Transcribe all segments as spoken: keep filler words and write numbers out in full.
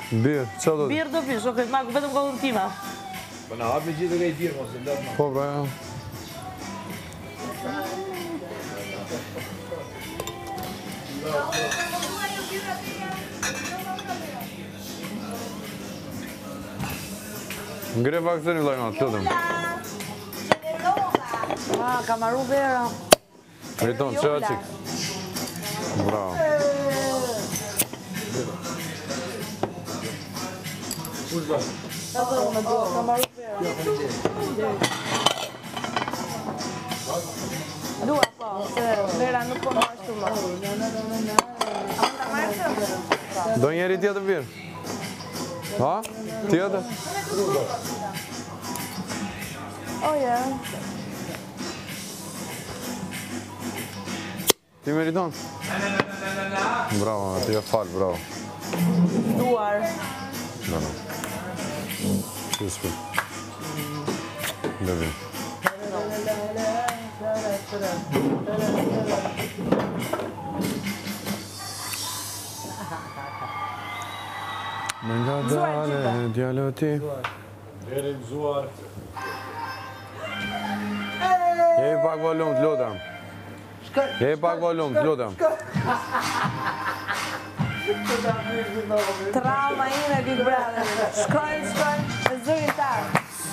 Birë, që do të? Birë do pish, okej, ma vetëm kohën tima. Po na hap me gjithë dhe i birë, mos e ndër ma. Po, pra, ja. Ngre pak të një lajma, të lëtëm. Ah, ka marru vera. Riton, që a qik? Bravo. Ka marru vera. Dua, po, se vera nuk po marrë shtu më. A mund ta marrë të? Do njeri tjetër birë? Ha? Tjetër? Oh, yeah. Ti meriton? Bravo, ti e falë, bravo. Duar. Bravo. Ti s'pi. Lëvim. Me nga dale, djallë ti. Dere gëzuar. Jevi pak volum, të lutem. Jevi pak volum, të lutem. Trauma ime, Big Brother. Shkojnë, shkojnë, e zërin tarë.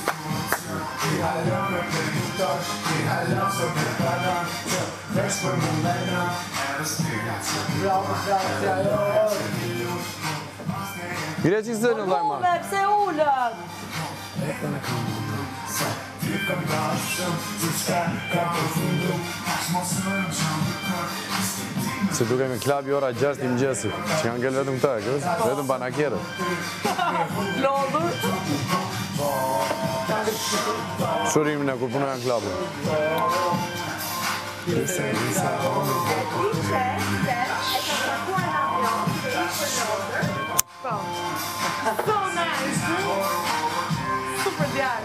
Gre që zërin, lajma. Ume, pse ullët? Se duke me klabi ora gjashtë i mëgjesit, që kanë ngell vetëm këta, kësë? Vetëm banakere. Lodhur. Shurimin e kur punoj në klabi. Ishe, ishe, e ka parkuar në avion, ishe lodhur. Po. So nice. Super djarë.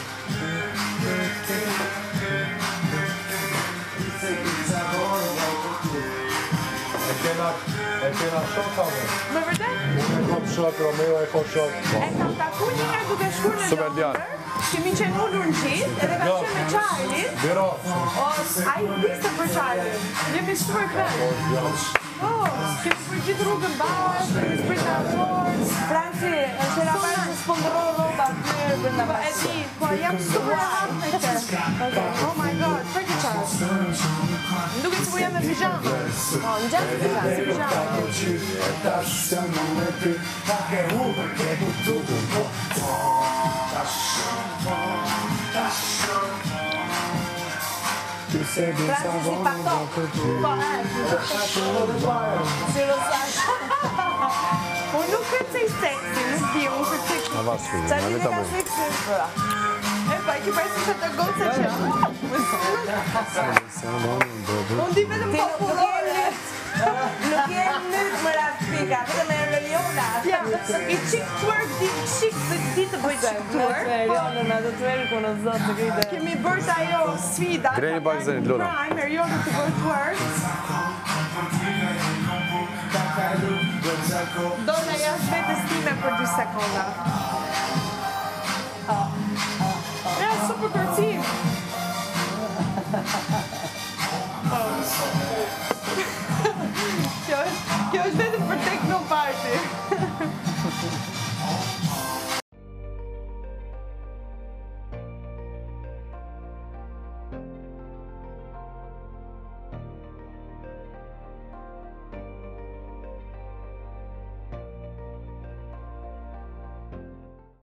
E kena shok kamë. Me vërtet? Unë e kom shok, Romeo e kom shok. E kam taku një herë duke shkur në Super djarë. Kemi qenë ullur në qitë, edhe kam qenë me Charlie. Biro. O, a i diste për Charlie. Jemi super fan. Po, kemi përgjit rrugën bashkë, kemi sprit në ator. Franci, është e raparë që s'pëndëroj roba të nërë për në bashkë. E di, po jam super happy me që. Oh my god, për këtë qarë. Më duke që po jam me pijama. Po, në gjatë të pijama, si pijama. Franci si pato. Po, e. Si lo sash. Unë nuk këtë se i seksi, nuk di, unë këtë seksi. Në vasë shkëllë, Qa në një veta ka bëjë. seksi? E pa, ki parë se të gotë se që. Unë di vetëm po furorit. Nuk jenë nëtë më rafika, vetëm e Lediona. I qik twerk, di qik dhe di të bëjt qik twerk. Erionë, në atë twerk, unë zotë të gride. Kemi bërt ajo sfida. Greni pak zënit, Luna. Prime, Erionë të bëjt twerk. Do në jashtë vetës time për dy sekonda. Ja, super kërcim. Kjo është vetëm për techno party.